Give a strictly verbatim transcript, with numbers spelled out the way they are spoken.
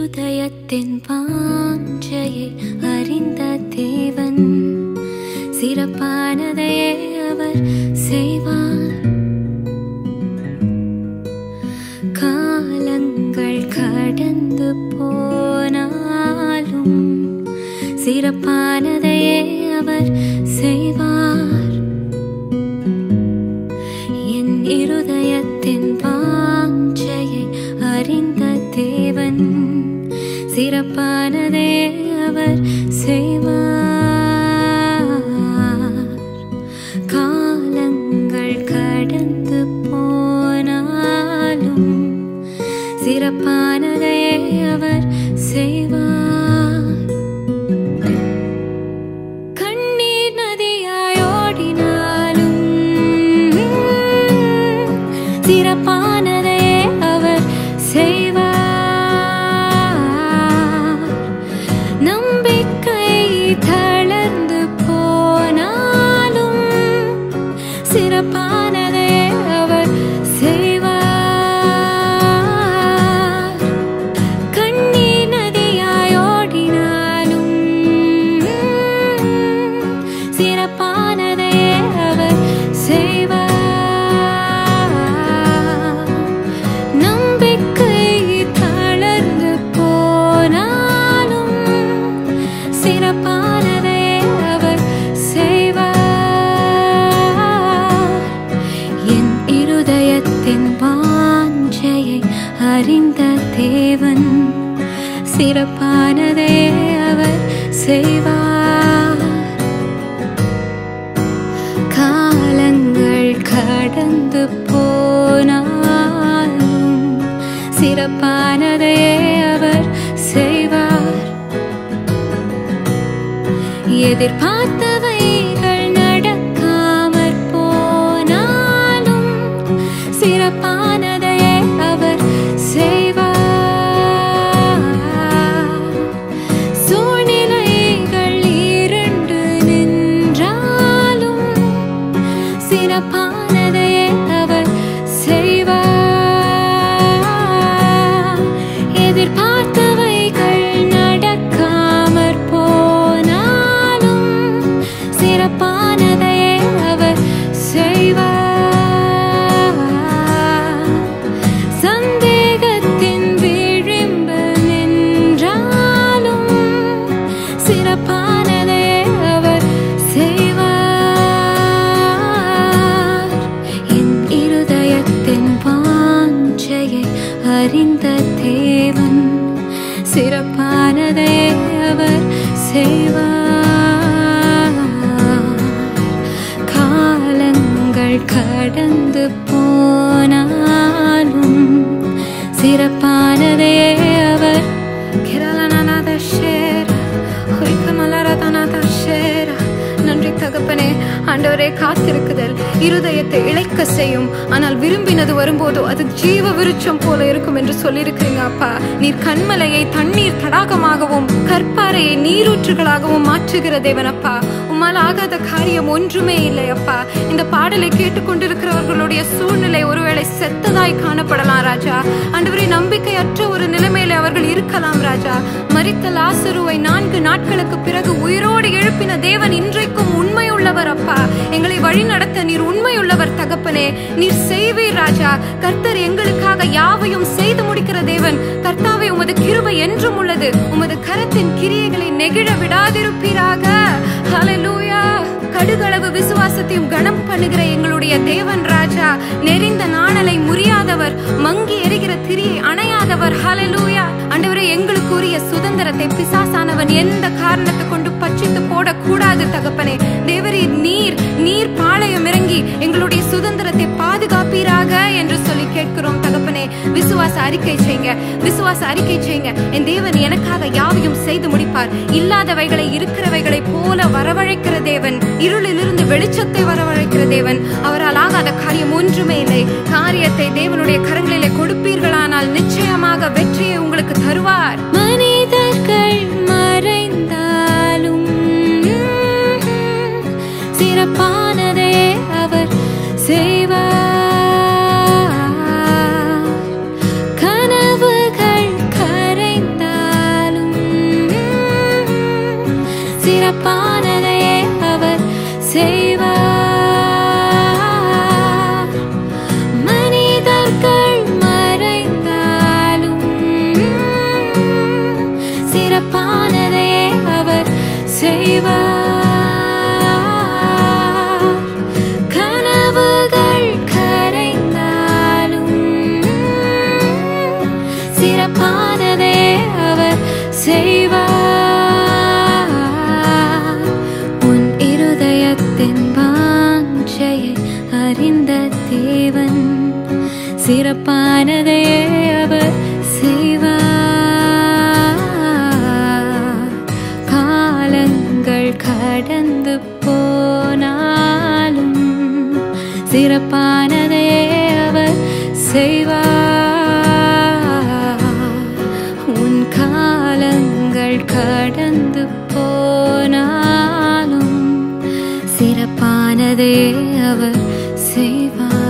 இருதயத்தின் வாஞ்சையை அறிந்த தேவன் சிறப்பானதையே அவர் செய்வார். காலங்கள் கடந்து போனாலும் சிறப்பானதையே அவர் செய்வார். என் இருதயத்தின் வாஞ்சையை அறிந்த தேவன் சிறப்பானதையே அவர் செய்வார். காலங்கள் கடந்து போனாலும் சிறப்பானதையே அவர் செய்வார். கண்ணீர் நதியாய் ஓடினாலும் சிறப்பானதையே அவர் செய்வார். நம்பிக்கை தளர்ந்து போனாலும் சிறப்பானதையே அவர் செய்வார். கண்ணீர் நதியாய் ஓடினாலும் சிறப்பானதையே அவர் செய்வார். நம்பிக்கை தளர்ந்து போனாலும் சிறப்பானதையே அவர் செய்வார். என் இருதயத்தின் வாஞ்சையை அறிந்த தேவன் சிறப்பானதையே அவர் செய்வார். காலங்கள் கடந்து போனாலும் சிறப்பானதையே அவர் செய்வார். எதிர்பார்த்தவைகள் நடக்காமற் போனாலும் சிறப்பானதையே அவர் செய்வார். சூழ்நிலைகள் இருண்டு நின்றாலும் சிறப்பானதையே அவர் செய்வார். எதிர்பார்த்தவைகள் நடக்காமற் போனாலும் சிறப்பானதையே அவர் செய்வார். சந்தேகத்தின் விளிம்பு நின்றாலும் சிறப்பானதையே அவர் செய்வார். என் இருதயத்தின் வாஞ்சையை அறிந்த தேவன் சிறப்பானதையே அவர் செய்வார். காலங்கள் கடந்து போனாலும் சிறப்பானதையே அவர் நன்றி தகப்பனே. ஆண்டவரே, காத்திருக்குதல் இருதயத்தை இழைக்க செய்யும், ஆனால் விரும்பினது வரும்போதோ அது ஜீவ விருட்சம் போல இருக்கும் என்று சொல்லியிருக்கிறீங்க அப்பா. நீர் கண்மலையை தண்ணீர் தடாகமாகவும் கற்பாறையை நீரூற்றுகளாகவும் மாற்றுகிற தேவனப்பா. உம்மால் ஆகாத காரியம் ஒன்றுமே இல்லை அப்பா. இந்த பாடலை கேட்டுக்கொண்டிருக்கிறவர்களுடைய சூழ்நிலை ஒருவேளை செத்ததாய் காணப்படலாம் ராஜா. ஆண்டவரே, நம்பிக்கையற்ற ஒரு நிலைமையில அவர்கள் இருக்கலாம் ராஜா. மரித்த லாசருவை நான்கு நாட்களுக்கு பிறகு உயிரோடு எழுப்பின தேவன் இன்றைக்கும் உண்மையுள்ளவர் அப்பா. எங்களை வழி நடத்த நீர் உண்மையுள்ளவர் தகப்பனே. நீர் செய்வீர் ராஜா. கர்த்தர் எங்களுக்காக யாவையும் செய்து முடிக்கிற தேவன். கர்த்தாவே, உமது கிருபை என்றும் உள்ளது. உமது கரத்தின் கிரியைகளை நெகிழ விடாதிருப்பீராக. ஹல்லேலூயா. கடுகளவு விசுவாசத்தையும் கனம் பண்ணுகிற எங்களுடைய தேவன் ராஜா. நெறிந்த நாணலை முறியாதவர், மங்கி எரிகிற திரியை அணையாதவர். ஹல்லேலூயா. ஆண்டவரே, எங்களுக்கு உரிய சுதந்திரத்தை பிசாசானவன் எந்த காரணத்தை கொண்டு பட்சித்து போடக்கூடாது தகப்பனே. தேவரே, நீர் நீர் பாளையம் இறங்கி எங்களுடைய சுதந்திரத்தை பாதுகாப்பீராக என்று சொல்லி கேட்கிறோம் தகப்பனே. விசுவாச அறிக்கை செய்யுங்க, விசுவாச அறிக்கை செய்யுங்க. என் தேவன் எனக்காக யாவையும் செய்து முடிப்பார். இல்லாதவைகளை இருக்கிறவைகளை போல வரவழைக்கிற தேவன், இருளிலிருந்து வெளிச்சத்தை வரவழைக்கிற தேவன். அவரால் ஆகாத காரியம் ஒன்றுமே இல்லை. காரியத்தை தேவனுடைய கரங்களிலே கொடுப்பீர்களானால் நிச்சயமாக வெற்றியை உங்களுக்கு தருவார். மனிதர்கள் மறைந்தாலும் சிறப்பானதையே அவர் செய்வார். கனவுகள் கரைந்தாலும் செய்வார். கனவுகள் கரைந்தாலும் சிறப்பானதே அவர் செய்வார். உன் இருதயத்தின் வாஞ்சையை அறிந்த தேவன் சிறப்பானதே அவர் செய்வார். காலங்கள் கடந்து போனாலும் சிறப்பானதே அவர் செய்வார். உன் காலங்கள் கடந்து போனாலும் சிறப்பானதே அவர் செய்வார்.